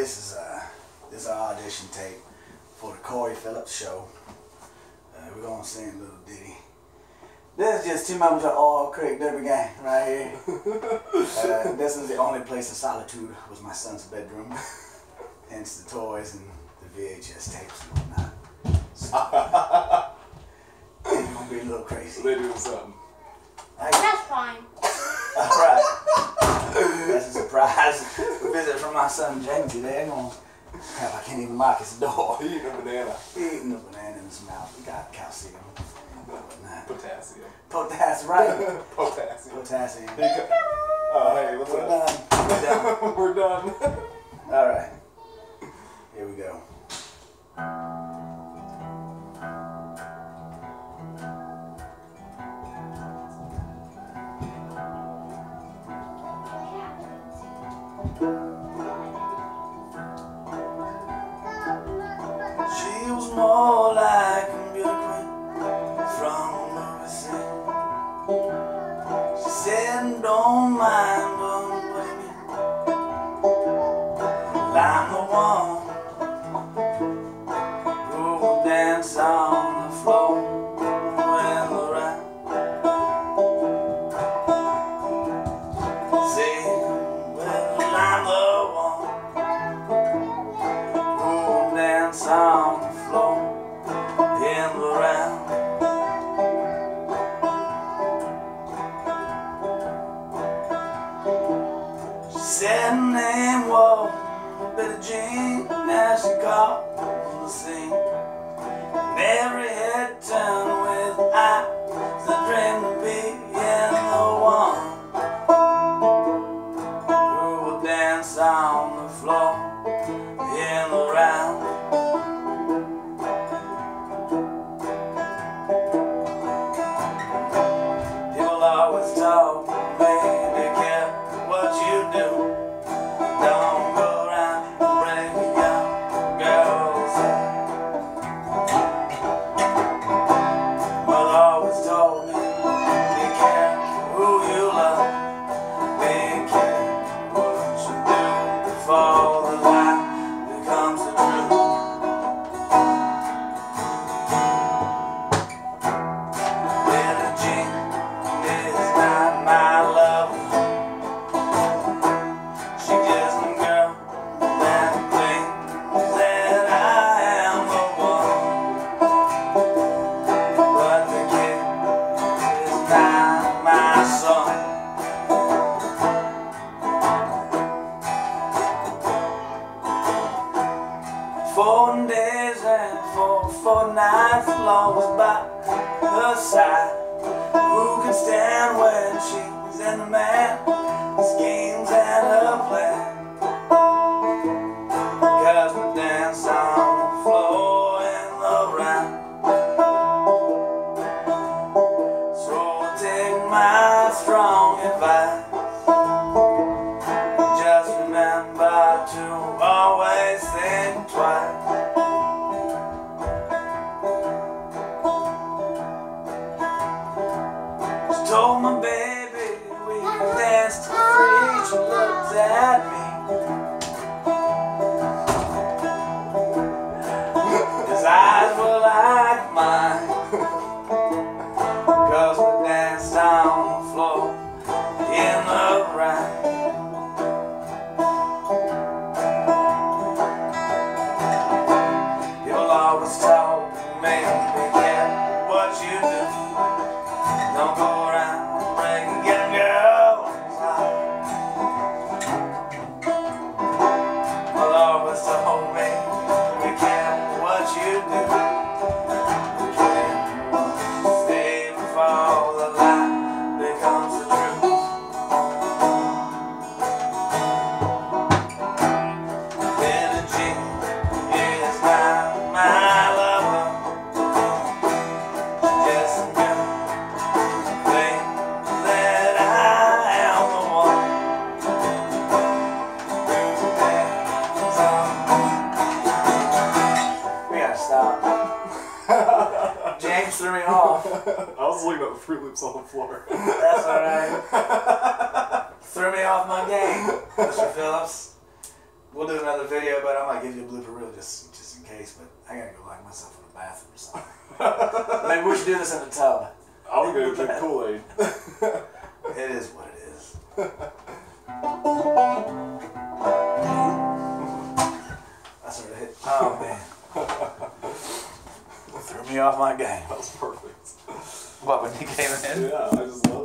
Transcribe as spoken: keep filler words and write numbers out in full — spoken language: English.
this is uh, this is our audition tape for the Corey Phillips show. Uh, we're gonna sing a little ditty. This is just two moments of Oil Creek Derby Gang right here. uh, this is the only place of solitude was my son's bedroom. Hence the toys and the V H S tapes and whatnot. So, it's gonna be a little crazy. They're doing something. That's fine. Alright. That's a surprise. A visit from my son James today. Gonna have, I can't even lock his door. He eating a banana. He eating a banana in his mouth. He got calcium. Potassium. Potassium, right? Potassium. Potassium. Here you go. Oh, hey, what's We're up? done. We're done. We're done. Alright. Here we go. She was more like a beauty queen from a movie scene. She said, don't mind, don't blame me. Well, I'm the one who will dance on the floor and around. Say, well, I'm the one on the floor in the round. She said her name was Billie Jean, now she called the scene. And every head turned with eyes that dreamed of being the one who would dance on the floor in the round. Always told me, be careful what you do. Don't go around breaking young girls' hearts. Mother always told me, be careful who you love. Be careful what you do before the lie becomes the truth. Billie Jean is not my love. She just a girl that thinks that I am the one. But the kid is not my son. Four days and four, four nights lost by her side. Who can stand when she's in the man, schemes and her plan? Cause we dance on the floor in the round. So take my strong advice. Just remember to always think twice. Told my baby we danced for free. She looked at me. His eyes were like mine. Cause we danced on the floor in the rain. You'll always tell me, be careful what you do. Don't go around breaking young girls' hearts. Mother always told me, be careful what you do. Be careful, stay before the lie becomes the truth. Billie Jean is not my lover. She's just a girl that I am the one who dance on. We gotta stop. James threw me off. I was looking at the Fruit Loops on the floor. That's alright. Threw me off my game, Mister Phillips. What we'll do another video, but I might give you a blooper reel just just in case. But I gotta go lock myself in the bathroom or something. Maybe we should do this in the tub. I would go drink Kool-Aid. It is what it is. I sort of hit. Oh man. Threw me off my game. That was perfect. What, when you came in? Yeah, I just love